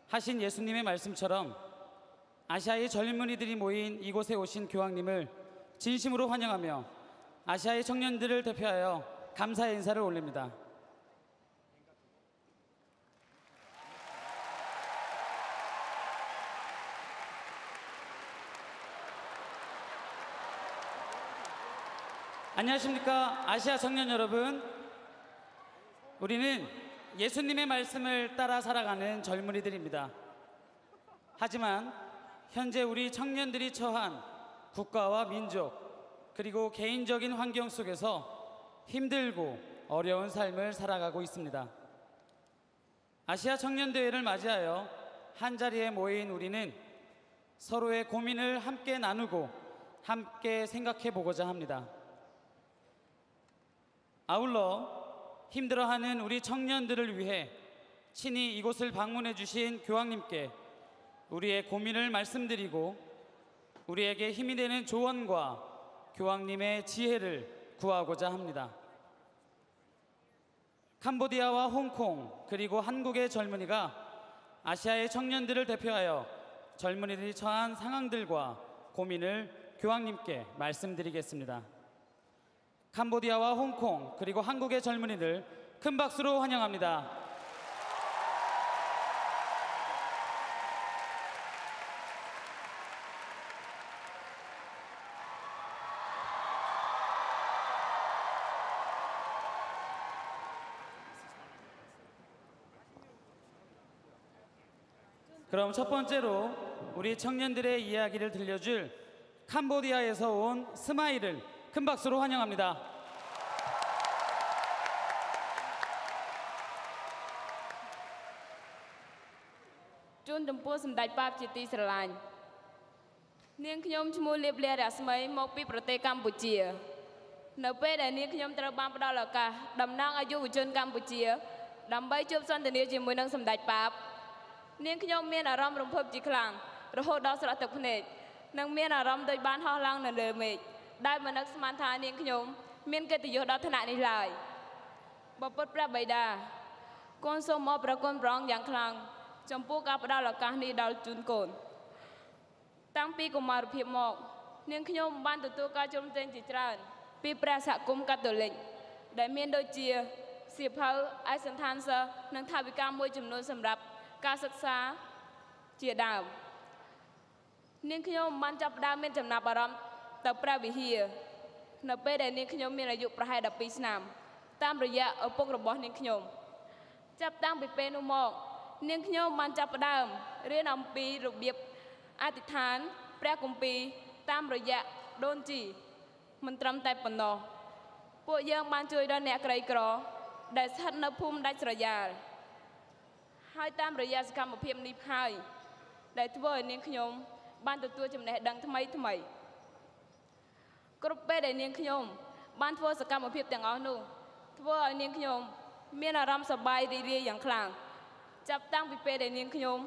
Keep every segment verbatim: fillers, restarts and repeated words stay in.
하신 예수님의 말씀처럼 아시아의 젊은이들이 모인 이곳에 오신 교황님을 진심으로 환영하며 아시아의 청년들을 대표하여 감사의 인사를 올립니다. 안녕하십니까 아시아 청년 여러분. 우리는 예수님의 말씀을 따라 살아가는 젊은이들입니다. 하지만 현재 우리 청년들이 처한 국가와 민족 그리고 개인적인 환경 속에서 힘들고 어려운 삶을 살아가고 있습니다. 아시아 청년대회를 맞이하여 한자리에 모인 우리는 서로의 고민을 함께 나누고 함께 생각해 보고자 합니다. 아울러 힘들어하는 우리 청년들을 위해 친히 이곳을 방문해 주신 교황님께 우리의 고민을 말씀드리고 우리에게 힘이 되는 조언과 교황님의 지혜를 구하고자 합니다. 캄보디아와 홍콩 그리고 한국의 젊은이가 아시아의 청년들을 대표하여 젊은이들이 처한 상황들과 고민을 교황님께 말씀드리겠습니다. 캄보디아와 홍콩 그리고 한국의 젊은이들 큰 박수로 환영합니다. 그럼 첫 번째로 우리 청년들의 이야기를 들려줄 캄보디아에서 온 스마일을 큰 박수로 환영합니다. Chôn Trầm Pua Sầm Đạch Bạp Chỉ Tì Sờ Lạnh. Niên Khnyom Chmua Liệp Lê Rạ Smay Mộc Pi Prote Campuchia. Nợ Pê Đại Niên Khnyom Tờ Bam Pà Đà Lạ Cả Đầm Nang Aju Của Chôn Campuchia. Đầm Bay Chụp Son Tờ Niên Chỉ Mùi Nâng Sầm Đạch Bạp. Niên Khnyom Miên Ả Râm Rung Phập Chỉ Khlang. Rồi Hô Đào Sạ Lạ Tập Phnet. Nâng Miên Ả Râm Đôi Ban Ho Lang Nờ Lờ Mệt. Đại Mà Nâng Sman Tha Niên Khnyom Miên Kê Tì Yo Đào Thân Nạ Ní Lại. Bà Pốt Pra Bay Đà. Con Sô Mô Pra Con Brong Yang Khlang. ចំពោះការផ្ដល់ឱកាសនេះដល់ជូនកូនតាំងពីកុមារភាពមកនាងខ្ញុំបានទទួលការជំរុញជាច្រើនពីព្រះសហគមន៍កាតូលិកដែលមានដូចជាសៀវភៅឯកសណ្ឋានសិស្សនិងថវិកាមួយចំនួនសម្រាប់ការសិក្សាជាដើមនាងខ្ញុំបានចាប់ផ្ដើមមានចំណាប់អារម្មណ៍ទៅព្រះវិហារនៅពេលដែលនាងខ្ញុំមានអាយុប្រហែល ដប់ពីរ ឆ្នាំតាមរយៈឪពុករបស់នាងខ្ញុំចាប់តាំងពីពេលនោះមកនាងខ្ញុំបានចាប់ផ្ដើមរៀនអំពីរបៀបអធិដ្ឋានព្រះគម្ពីរតាមរយៈដូនជីមិនត្រឹមតែប៉ុណ្ណោះពួកយើងបានជួយដល់អ្នកក្រីក្រដែលស្ថិតនៅភូមិដាច់ស្រយាលហើយតាមរយៈសកម្មភាពនេះហើយដែលធ្វើឲ្យនាងខ្ញុំបានទទួលចំណេះដឹងថ្មីថ្មីគ្រប់ពេលដែលនាងខ្ញុំបានធ្វើសកម្មភាពទាំងអស់នោះធ្វើឲ្យនាងខ្ញុំមានអារម្មណ៍សប្បាយរីករាយយ៉ាងខ្លាំងចាប់តាំងពីពេលដែលនាងខ្ញុំ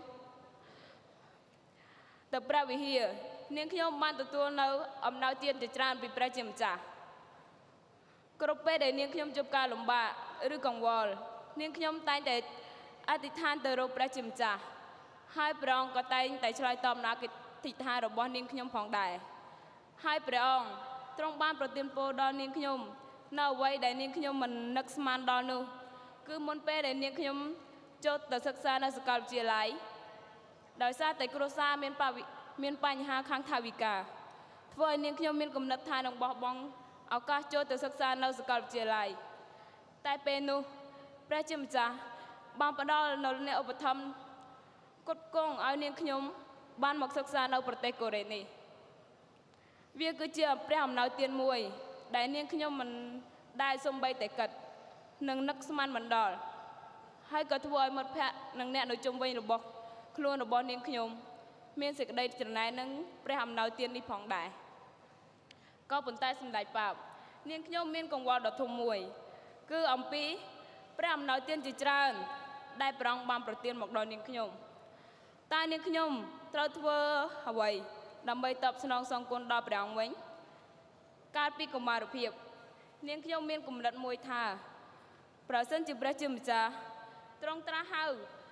ទៅព្រះវិហារនាងខ្ញុំបានទទួលនៅអំណោយទានជាច្រើនពីព្រះជាម្ចាស់គ្រប់ពេលដែលនាងខ្ញុំជួបការលំបាកឬកង្វល់នាងខ្ញុំតែងតែអធិដ្ឋានទៅរកព្រះជាម្ចាស់ហើយព្រះអង្គក៏តែងតែឆ្លើយតបនៅកិច្ចអធិដ្ឋានរបស់នាងខ្ញុំផងដែរហើយព្រះអង្គទ្រង់បានប្រទានពរដល់នាងខ្ញុំនៅអ្វីដែលនាងខ្ញុំមិននឹកស្មានដល់នោះគឺមុនពេលដែលនាងខ្ញុំចូលទៅសិក្សានៅសាកលវិទ្យាល័យដោយសារតែគ្រួសារមានមានបញ្ហាខាងថវិកាធ្វើឲ្យនាងខ្ញុំមានគំនិតថានឹងបោះបង់ឱកាសចូលទៅសិក្សានៅសាកលវិទ្យាល័យតែពេលនោះព្រះជាម្ចាស់បានផ្ដល់នូវអ្នកឧបត្ថម្ភគុតគង់ឲ្យនាងខ្ញុំបានមកសិក្សានៅប្រទេសកូរ៉េនេះវាគឺជាព្រះអំណោយទានមួយដែលនាងខ្ញុំមិនដែលសូម្បីតែគិតនឹងនឹកស្មានមិនដល់ហើយក៏ធ្វើឲ្យមិត្តភ័ក្តិនិងអ្នកនៅជុំវិញរបស់ខ្លួនរបស់នាងខ្ញុំមានសេចក្តីច្រណែននឹងព្រះអំណោយទាននេះផងដែរក៏ប៉ុន្តែសម្ដេចបាបនាងខ្ញុំមានកង្វល់ដ៏ធំមួយគឺអំពីព្រះអំណោយទានជាច្រើនដែលព្រះអង្គបានប្រទានមកដល់នាងខ្ញុំតើនាងខ្ញុំត្រូវធ្វើអ្វីដើម្បីតបស្នងសងគុណដល់ព្រះអង្គវិញកាលពីកុមារភាពនាងខ្ញុំមានគំនិតមួយថាប្រសិនជាព្រះជាម្ចាស់ទ្រង់ត្រាស់ហៅ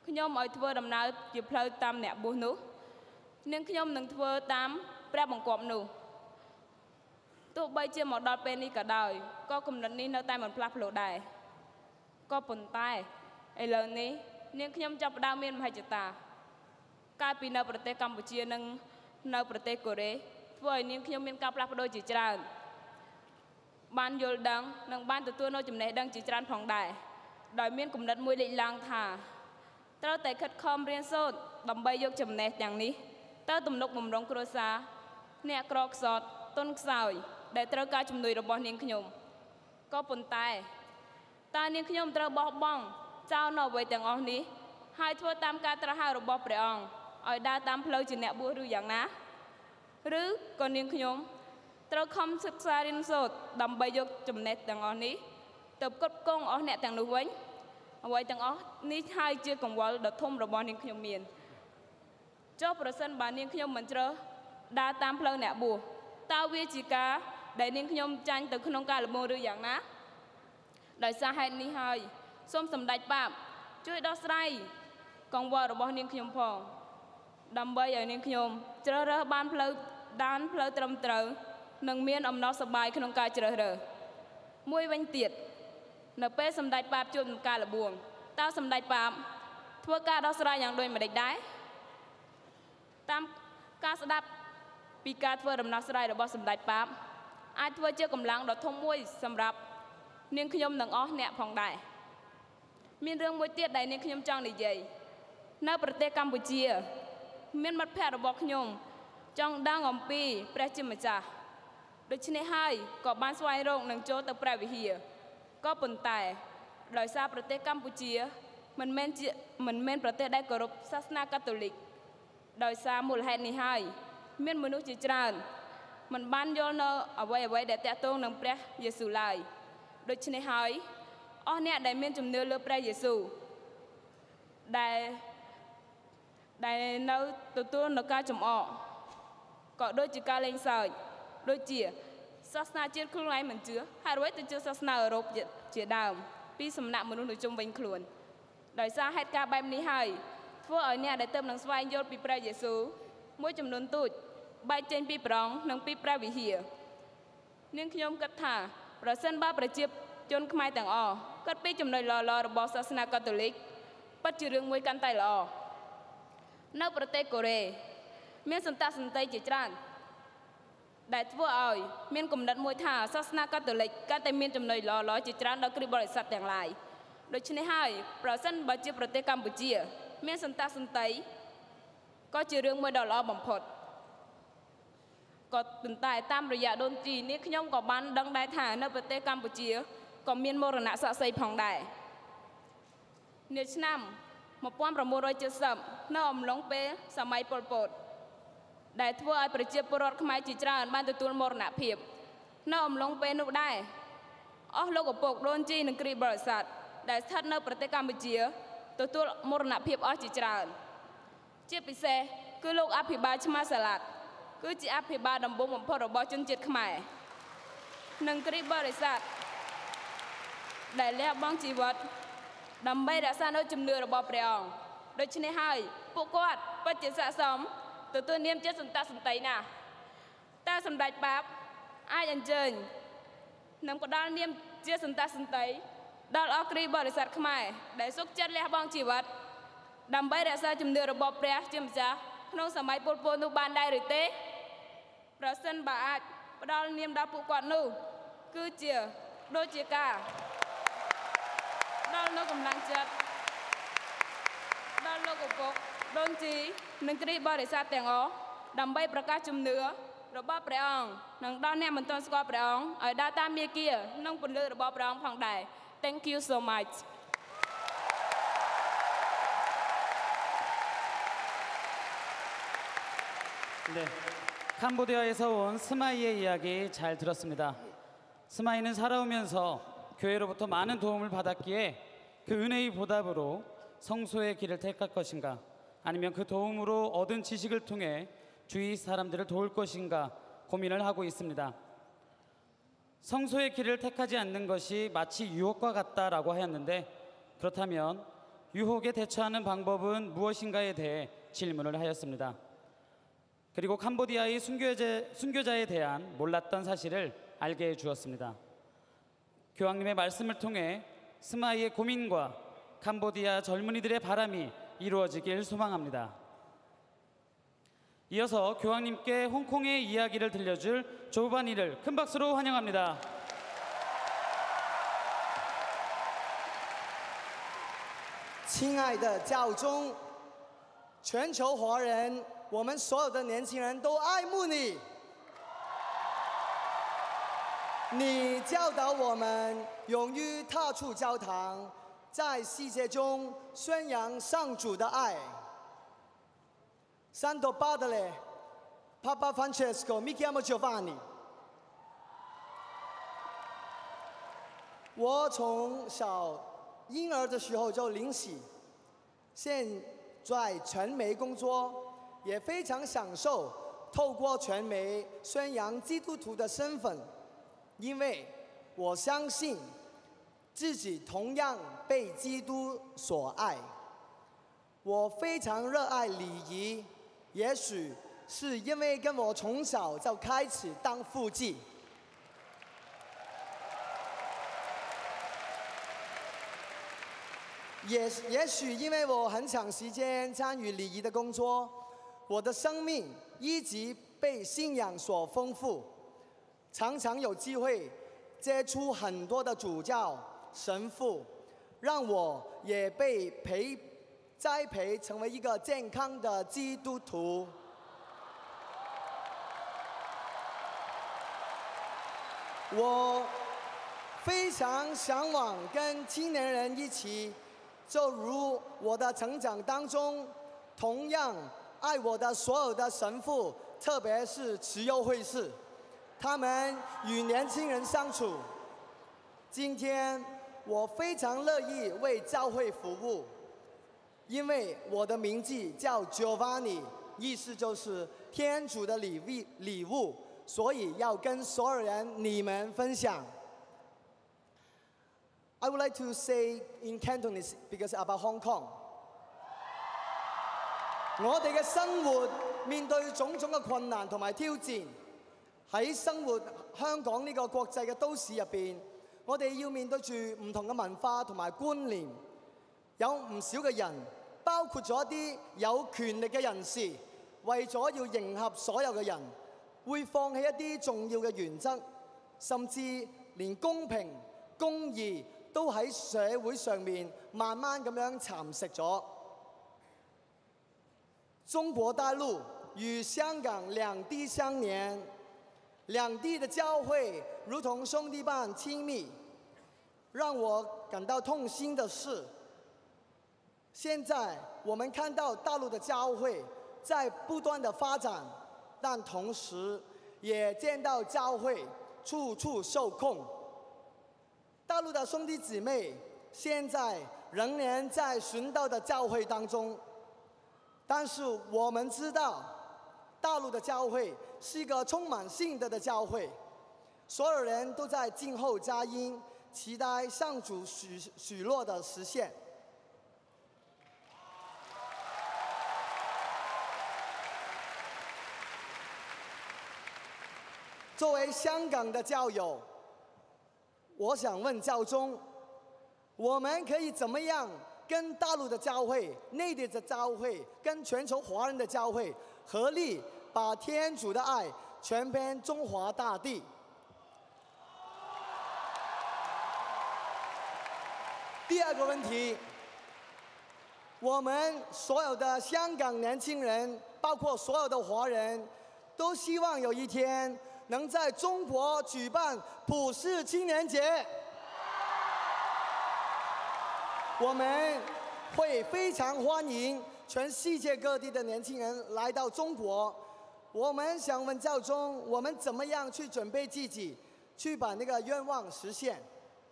ខ្ញុំឲ្យធ្វើដំណើរជាផ្លូវតាមអ្នកបួសនោះនាងខ្ញុំនឹងធ្វើតាមព្រះបង្គាប់នោះទោះបីជាមកដល់ពេលនេះក៏ដោយក៏គំនិតនេះនៅតែមិនផ្លាស់ប្ដូរដែរក៏ប៉ុន្តែឥឡូវនេះនាងខ្ញុំចាប់ផ្ដើមមានមហិច្ឆតាកាលពីនៅប្រទេសកម្ពុជានិងនៅប្រទេសកូរ៉េធ្វើឲ្យនាងខ្ញុំមានការផ្លាស់ប្ដូរជាច្រើនបានយល់ដឹងនិងបានទទួលនូវចំណេះដឹងជាច្រើនផងដែរដោយមានគំនិតមួយលេចឡើងថាត្រូវតែខិតខំរៀនសូត្រដើម្បីយកចំណេះទាំងនេះទៅទំនុកបម្រុងគ្រួសារអ្នកក្រខ្សត់ទុនខ្សោយដែលត្រូវការជំនួយរបស់នាងខ្ញុំក៏ប៉ុន្តែតើនាងខ្ញុំត្រូវបោះបង់ចោលនៅអ្វីទាំងអស់នេះហើយធ្វើតាមការត្រាស់ហៅរបស់ព្រះអង្គឲ្យដើរតាមផ្លូវជាអ្នកបួសឬយ៉ាងណាឬក៏នាងខ្ញុំត្រូវខំសិក្សារៀនសូត្រដើម្បីយកចំណេះទាំងអស់នេះទៅផ្គត់ផ្គង់អស់អ្នកទាំងនោះវិញអ្វីទាំងអស់នេះហើយជាកង្វល់ដ៏ធំរបស់នាងខ្ញុំមានចុះប្រសិនបើនាងខ្ញុំមិនជ្រើសដើរតាមផ្លូវអ្នកបួសតើវាជាការដែលនាងខ្ញុំចាញ់ទៅក្នុងការលំងឬយ៉ាងណាដោយសារហេតុនេះហើយសូមសម្ដេចបាបជួយដោះស្រាយកង្វល់របស់នាងខ្ញុំផងដើម្បីឲ្យនាងខ្ញុំជ្រើសរើសបានផ្លូវដានផ្លូវត្រឹមត្រូវនិងមានអំណរសប្បាយក្នុងការជ្រើសរើសមួយវិញទៀតនៅពេលសម្ដេចបាបជួបនឹងការលំងតើសម្ដេចបាបធ្វើការដោះស្រាយយ៉ាងដូចម្តេចដែរតាមការស្ដាប់ពីការធ្វើដំណោះស្រាយរបស់សម្ដេចបាបអាចធ្វើជាកម្លាំងដ៏ធំមួយសម្រាប់នាងខ្ញុំនិងអស់អ្នកផងដែរមានរឿងមួយទៀតដែលនាងខ្ញុំចង់និយាយនៅប្រទេសកម្ពុជាមានមិត្តភ័ក្តិរបស់ខ្ញុំចង់ដឹងអំពីព្រះជាម្ចាស់ដូច្នេះហើយក៏បានស្វែងរកនិងចូលទៅព្រះវិហារក៏ប៉ុន្តែដោយសារប្រទេសកម្ពុជាមិនមែនជាមិនមែនប្រទេសដែលគោរពសាសនាកាតូលិកដោយសារមូលហេតុនេះហើយមានមនុស្សជាច្រើនមិនបានយល់នៅអ្វីអ្វីដែលតាក់ទងនឹងព្រះយេស៊ូវឡើយដូច្នេះហើយអស់អ្នកដែលមានជំនឿលើព្រះយេស៊ូវដែលដែលនៅទទួលនៅការចំអកក៏ដូចជាការលេងសើចដូចជាសាសនាជាតិខ្លួនឯងមិនជឿហើយរួចទៅជឿសាសនាអឺរ៉ុបជាដើមពីសំណាក់មនុស្សនៅជុំវិញខ្លួនដោយសារហេតុការណ៍បែបនេះហើយធ្វើឲ្យអ្នកដែលទើបនឹងស្វែងយល់ពីព្រះយេស៊ូវមួយចំនួនទូចបែកចេញពីព្រះអង្គនិងពីព្រះវិហារនាងខ្ញុំគិតថាប្រសិនបើប្រជាជនខ្មែរទាំងអស់គិតពីចំណុចល្អៗរបស់សាសនាកាតូលិកពិតជារឿងមួយកាន់តែល្អនៅប្រទេសកូរ៉េមានសន្តាសន្តិជាច្រើនដែលធ្វើឲ្យមានគំនិតមួយថាសាសនាកាតូលិកកាន់តែមានចំណុចល្អៗជាច្រើនដល់គ្រិស្តបរិស័ទទាំងឡាយដូច្នេះហើយប្រសិនបើជាប្រទេសកម្ពុជាមានសន្តាសន្តិក៏ជារឿងមួយដ៏ល្អបំផុតក៏ប៉ុន្តែតាមរយៈដូនជីនេះខ្ញុំក៏បានដឹងដែរថានៅប្រទេសកម្ពុជាក៏មានមរណៈស័ក្តិសិទ្ធិផងដែរនាឆ្នាំmột nghìn chín trăm七mươiនៅអំឡុងពេលសម័យប៉ុលពតដែលធ្វើឲ្យប្រជាពលរដ្ឋខ្មែរជាច្រើនបានទទួលមរណភាពនៅអំឡុងពេលនោះដែរអស់លោកឪពុកដូនជីនិងគ្រីស្ទបរិស័ទដែលស្ថិតនៅប្រទេសកម្ពុជាទទួលមរណភាពអស់ជាច្រើនជាពិសេសគឺលោកអភិបាលឆ្មាសាឡាត់គឺជាអភិបាលដំបូងបំផុតរបស់ជនជាតិខ្មែរនិងគ្រីស្ទបរិស័ទដែលលះបង់ជីវិតដើម្បីរក្សានូវជំនឿរបស់ព្រះអង្គដូច្នេះហើយពួកគាត់ពិតជាស័ក្តិសមទទួលនាមជាសន្តាសន្តិណាស់តែសម្ដេចបាបអាចអញ្ជើញនិងផ្ដល់នាមជាសន្តាសន្តិដល់អស់គ្រីស្ទបរិស័ទខ្មែរដែលសុខចិត្តលះបង់ជីវិតដើម្បីរក្សាជំនឿរបស់ព្រះជាម្ចាស់ក្នុងសម័យប៉ុលពតនោះបានដែរឬទេប្រសិនបើអាចផ្ដល់នាមដល់ពួកគាត់នោះគឺជាដូចជាការដល់នូវកម្លាំងចិត្តដល់លោកឪពុកដូនជីនិងគ្រីស្ទបរិស័ទទាំងអស់ដើម្បីប្រកាសជំនឿរបស់ព្រះអង្គនិងដល់អ្នកមិនទាន់ស្គាល់ព្រះអង្គឲ្យដើរតាមមាគ៌ានិងពន្លឺរបស់ព្រះអង្គផងដែរ Thank you so much 네, 캄보디아에서 온 스마이의 이야기 잘 들었습니다. 스마이는 살아오면서 교회로부터 많은 도움을 받았기에 그 은혜의 보답으로 성소의 길을 택할 것인가 아니면 그 도움으로 얻은 지식을 통해 주위 사람들을 도울 것인가 고민을 하고 있습니다. 성소의 길을 택하지 않는 것이 마치 유혹과 같다라고 하였는데 그렇다면 유혹에 대처하는 방법은 무엇인가에 대해 질문을 하였습니다. 그리고 캄보디아의 순교자, 순교자에 대한 몰랐던 사실을 알게 해주었습니다. 교황님의 말씀을 통해 스마이의 고민과 캄보디아 젊은이들의 바람이 이루어지길 소망합니다. 이어서 교황님께 홍콩의 이야기를 들려줄 조바니를 큰 박수로 환영합니다. 亲爱的教宗，全球华人，我们所有的年轻人都爱慕你。你教导我们勇于踏出教堂，在世界中宣扬上主的爱。Santo Padre Papa Francesco, mi chiamo Giovanni。我从小婴儿的时候就领洗，现在传媒工作，也非常享受透过传媒宣扬基督徒的身份，因为我相信自己同样被基督所爱。我非常热爱礼仪，也许是因为跟我从小就开始当父祭。 也也许因为我很长时间参与礼仪的工作，我的生命一直被信仰所丰富，常常有机会接触很多的主教、神父，让我也被培栽培成为一个健康的基督徒。我非常向往跟青年人一起。 就如我的成长当中，同样爱我的所有的神父，特别是慈幼会士，他们与年轻人相处。今天我非常乐意为教会服务，因为我的名字叫 Giovanni， 意思就是天主的礼物礼物，所以要跟所有人你们分享。 I would like to say in Cantonese because about Hong Kong. 我哋嘅生活面對種種嘅困難同埋挑戰，喺生活香港呢個國際嘅都市入邊，我哋要面對住唔同嘅文化同埋觀念，有唔少嘅人，包括咗一啲有權力嘅人士，為咗要迎合所有嘅人，會放棄一啲重要嘅原則，甚至連公平、公義。 都喺社會上面慢慢咁樣蠶食咗。中國大陸與香港兩地相連，兩地的教會如同兄弟般親密。讓我感到痛心的是，現在我們看到大陸的教會在不斷的發展，但同時也見到教會處處受控。 大陸的兄弟姊妹現在仍然在殉道的教會當中，但是我們知道，大陸的教會是一個充滿信德的教會，所有人都在靜候佳音，期待上主許許諾的實現。作為香港的教友。 我想問教宗，我們可以怎麼樣跟大陸的教會、內地的教會、跟全球華人的教會合力，把天主的愛傳遍中華大地？第二個問題，我們所有的香港年輕人，包括所有的華人，都希望有一天。 能在中國舉辦普世青年節，我們會非常歡迎全世界各地的年輕人來到中國。我們想問教宗，我們怎麼樣去準備自己，去把那個願望實現？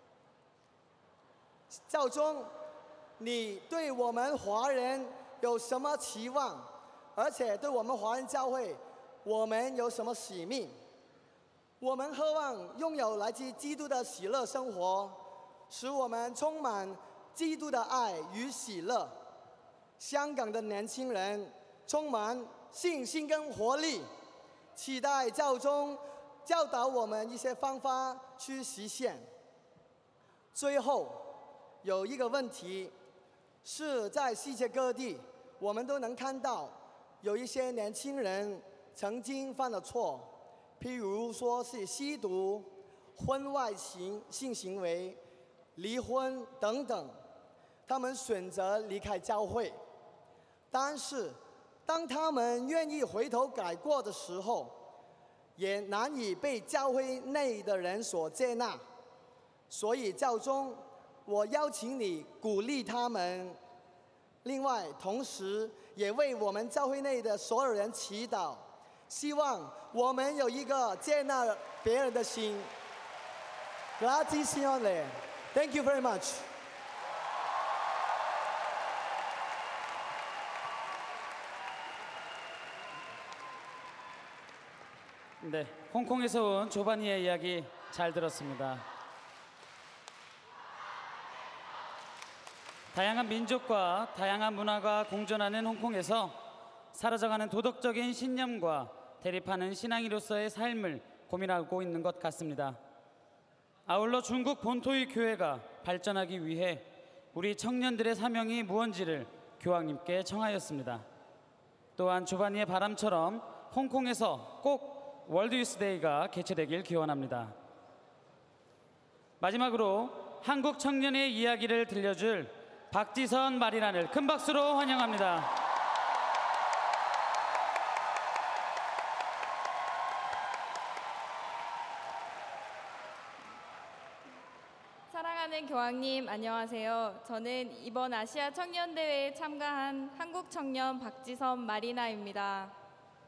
教宗，你對我們華人有什麼期望？而且對我們華人教會，我們有什麼使命？ 我們渴望擁有來自基督的喜樂生活，使我們充滿基督的爱与喜乐。香港的年轻人充满信心跟活力，期待教宗教导我们一些方法去实现。最后有一个问题，是在世界各地我们都能看到有一些年轻人曾经犯了错，譬如说是吸毒、婚外情性行为、离婚等等，他们选择离开教会。但是当他们愿意回头改过的时候，也难以被教会内的人所接纳。所以教宗，我邀请你鼓励他们，另外同时也为我们教会内的所有人祈祷，希望我们有一个接纳别人的心。Grazie Signore. Thank you very much. 네, 홍콩에서 온 조바니의 이야기 잘 들었습니다. 다양한 민족과 다양한 문화가 공존하는 홍콩에서 사라져가는 도덕적인 신념과 대립하는 신앙인으로서의 삶을 고민하고 있는 것 같습니다. 아울러 중국 본토의 교회가 발전하기 위해 우리 청년들의 사명이 무언지를 교황님께 청하였습니다. 또한 조바니의 바람처럼 홍콩에서 꼭 월드 유스데이가 개최되길 기원합니다. 마지막으로 한국 청년의 이야기를 들려줄 박지선 마리란을 큰 박수로 환영합니다. 사랑하는 교황님, 안녕하세요. 저는 이번 아시아 청년대회에 참가한 한국 청년 박지선 마리나입니다.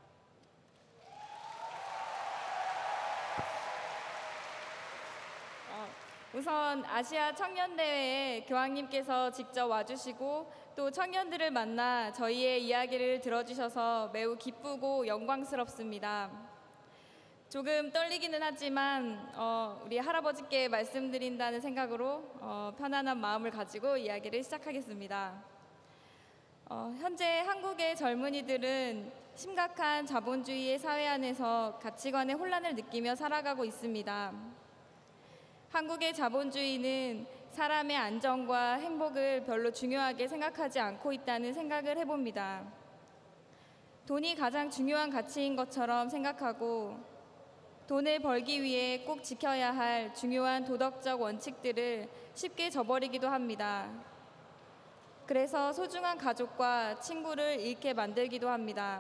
우선 아시아 청년대회에 교황님께서 직접 와주시고 또 청년들을 만나 저희의 이야기를 들어주셔서 매우 기쁘고 영광스럽습니다. 조금 떨리기는 하지만 어, 우리 할아버지께 말씀드린다는 생각으로 어, 편안한 마음을 가지고 이야기를 시작하겠습니다. 어, 현재 한국의 젊은이들은 심각한 자본주의의 사회 안에서 가치관의 혼란을 느끼며 살아가고 있습니다. 한국의 자본주의는 사람의 안정과 행복을 별로 중요하게 생각하지 않고 있다는 생각을 해봅니다. 돈이 가장 중요한 가치인 것처럼 생각하고 돈을 벌기 위해 꼭 지켜야 할 중요한 도덕적 원칙들을 쉽게 저버리기도 합니다. 그래서 소중한 가족과 친구를 잃게 만들기도 합니다.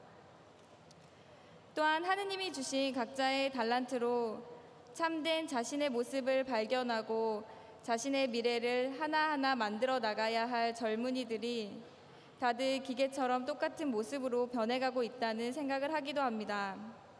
또한 하느님이 주신 각자의 달란트로 참된 자신의 모습을 발견하고 자신의 미래를 하나하나 만들어 나가야 할 젊은이들이 다들 기계처럼 똑같은 모습으로 변해가고 있다는 생각을 하기도 합니다.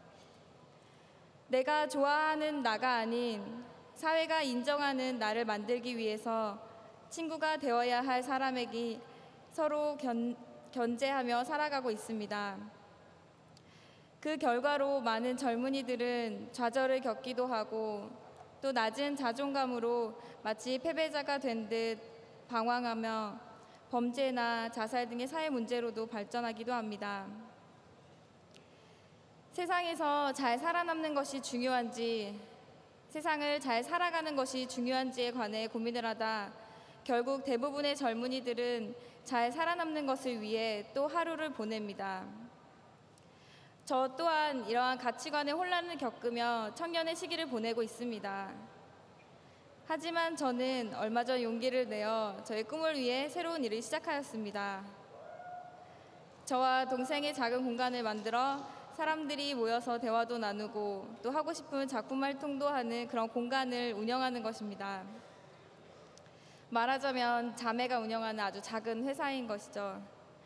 내가 좋아하는 나가 아닌 사회가 인정하는 나를 만들기 위해서 친구가 되어야 할 사람에게 서로 견, 견제하며 살아가고 있습니다. 그 결과로 많은 젊은이들은 좌절을 겪기도 하고 또 낮은 자존감으로 마치 패배자가 된 듯 방황하며 범죄나 자살 등의 사회 문제로도 발전하기도 합니다. 세상에서 잘 살아남는 것이 중요한지, 세상을 잘 살아가는 것이 중요한지에 관해 고민을 하다 결국 대부분의 젊은이들은 잘 살아남는 것을 위해 또 하루를 보냅니다. 저 또한 이러한 가치관의 혼란을 겪으며 청년의 시기를 보내고 있습니다. 하지만 저는 얼마 전 용기를 내어 저의 꿈을 위해 새로운 일을 시작하였습니다. 저와 동생의 작은 공간을 만들어 사람들이 모여서 대화도 나누고 또 하고 싶은 작품 활동도 하는 그런 공간을 운영하는 것입니다. 말하자면 자매가 운영하는 아주 작은 회사인 것이죠.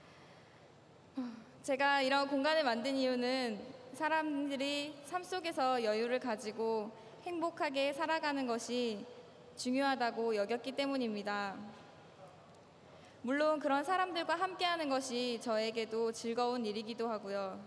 제가 이런 공간을 만든 이유는 사람들이 삶 속에서 여유를 가지고 행복하게 살아가는 것이 중요하다고 여겼기 때문입니다. 물론 그런 사람들과 함께하는 것이 저에게도 즐거운 일이기도 하고요.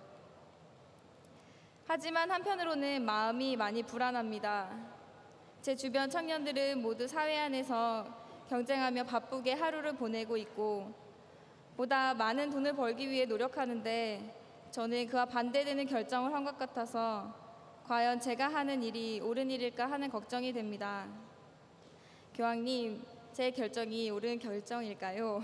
하지만 한편으로는 마음이 많이 불안합니다. 제 주변 청년들은 모두 사회 안에서 경쟁하며 바쁘게 하루를 보내고 있고 보다 많은 돈을 벌기 위해 노력하는데 저는 그와 반대되는 결정을 한 것 같아서 과연 제가 하는 일이 옳은 일일까 하는 걱정이 됩니다. 교황님, 제 결정이 옳은 결정일까요?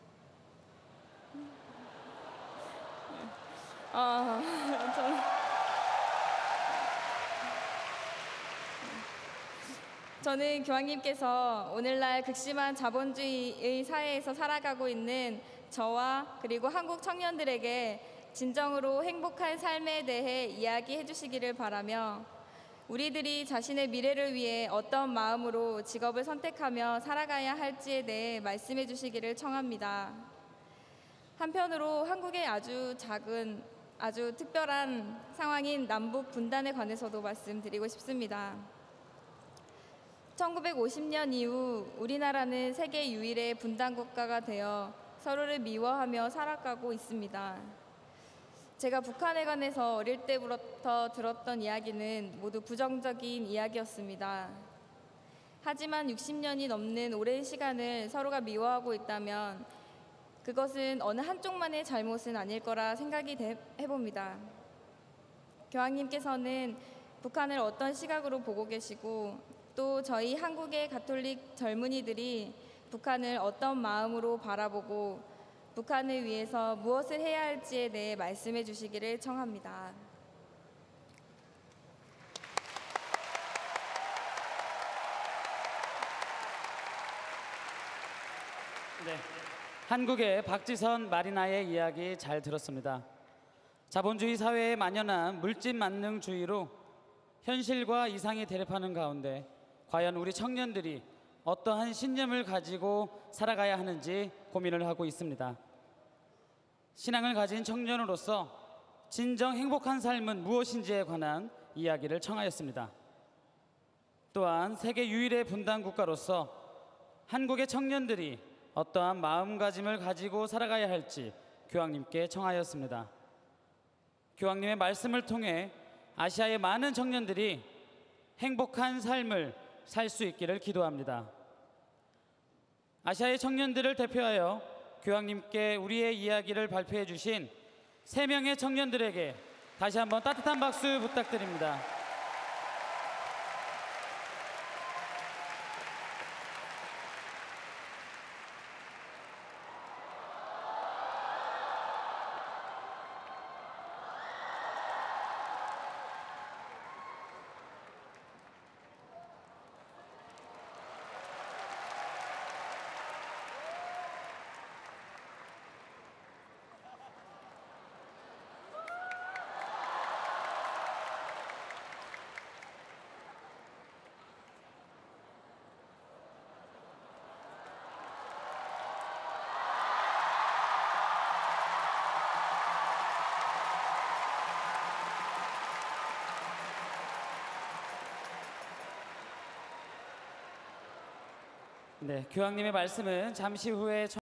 아, 저는, 저는 교황님께서 오늘날 극심한 자본주의의 사회에서 살아가고 있는 저와 그리고 한국 청년들에게 진정으로 행복한 삶에 대해 이야기해 주시기를 바라며 우리들이 자신의 미래를 위해 어떤 마음으로 직업을 선택하며 살아가야 할지에 대해 말씀해 주시기를 청합니다. 한편으로 한국의 아주 작은, 아주 특별한 상황인 남북 분단에 관해서도 말씀드리고 싶습니다. 천구백오십 년 이후 우리나라는 세계 유일의 분단 국가가 되어 서로를 미워하며 살아가고 있습니다. 제가 북한에 관해서 어릴 때부터 들었던 이야기는 모두 부정적인 이야기였습니다. 하지만 육십 년이 넘는 오랜 시간을 서로가 미워하고 있다면 그것은 어느 한쪽만의 잘못은 아닐 거라 생각이 돼, 해봅니다. 교황님께서는 북한을 어떤 시각으로 보고 계시고 또 저희 한국의 가톨릭 젊은이들이 북한을 어떤 마음으로 바라보고 북한을 위해서 무엇을 해야 할지에 대해 말씀해 주시기를 청합니다. 네, 한국의 박지선 마리나의 이야기 잘 들었습니다. 자본주의 사회에 만연한 물질 만능주의로 현실과 이상이 대립하는 가운데 과연 우리 청년들이 어떠한 신념을 가지고 살아가야 하는지 고민을 하고 있습니다. 신앙을 가진 청년으로서 진정 행복한 삶은 무엇인지에 관한 이야기를 청하였습니다. 또한 세계 유일의 분단 국가로서 한국의 청년들이 어떠한 마음가짐을 가지고 살아가야 할지 교황님께 청하였습니다. 교황님의 말씀을 통해 아시아의 많은 청년들이 행복한 삶을 살 수 있기를 기도합니다. 아시아의 청년들을 대표하여 교황님께 우리의 이야기를 발표해 주신 세 명의 청년들에게 다시 한번 따뜻한 박수 부탁드립니다. 네, 교황님의 말씀은 잠시 후에